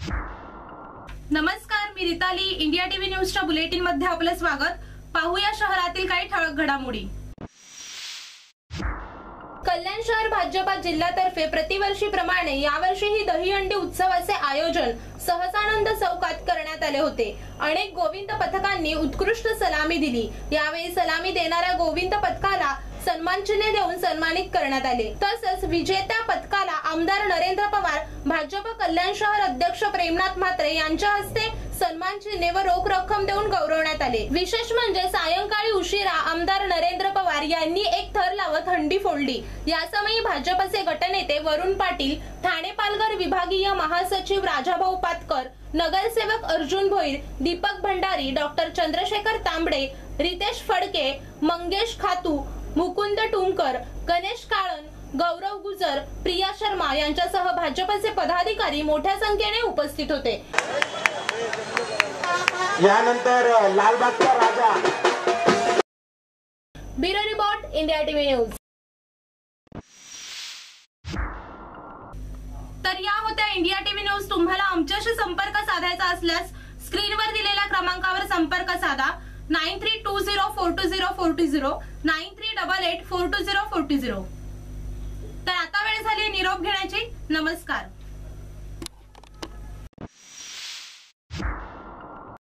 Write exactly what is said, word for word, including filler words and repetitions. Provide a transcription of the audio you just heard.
नमस्कार, मी Ritali. India TV न्यूजच्या बुलेटिन मध्ये आपलं स्वागत. पाहूया शहरातील काही ठळक घडामोडी. कल्याण शहर भाजपा जिल्ह्यातर्फे प्रतिवर्षीप्रमाणे यावर्षीही दहीहंडी उत्सवाचे आयोजन सहजानंद चौकात करण्यात आले होते. अनेक गोविंद पथकांनी उत्कृष्ट सलामी दिली. यावेळी सलामी देणाऱ्या गोविंद पथकाला सन्मान चिन्ह देऊन सन्मानित करण्यात आले. तसंच विजेत्या पथकाला आमदार नरेंद्र पवार, भाजप कल्याण शहर अध्यक्ष प्रेमनाथ म्हात्रे यांच्या हस्ते सन्मान चिन्ह व रोख रक्कम देऊन गौरवण्यात आले. विशेष म्हणजे सायंकाळी उशिरा आमदार नरेंद्र पवार यांनी एक थर लावत हंडी फोडली. यासमयी भाजपचे गटनेते वरुण पाटील, ठाणे पालघर विभागीय महासचिव राजाभाऊ पातकर, नगरसेवक अर्जुन भोईर, दीपक भंडारी, डॉक्टर चंद्रशेखर तांबडे, रितेश फडके, मंगेश खातू, मुकुंद टुमकर, गणेश काळन, गौरव गुजर, प्रिया शर्मा यांच्यासह भाजपचे पदाधिकारी मोठ्या संख्येने उपस्थित होते. यानंतर लालबागचा राजा. Bureau report, India TV news. तर या होत्या इंडिया टीव्ही न्यूज. तुम्हाला आमच्याशी संपर्क साधायचा असल्यास स्क्रीनवर दिलेल्या क्रमांकावर संपर्क साधा. Nine three two zero four two zero four two zero nine three double eight four two zero four two zero. तर आता वेळ झाली निरोप घेण्याची. नमस्कार.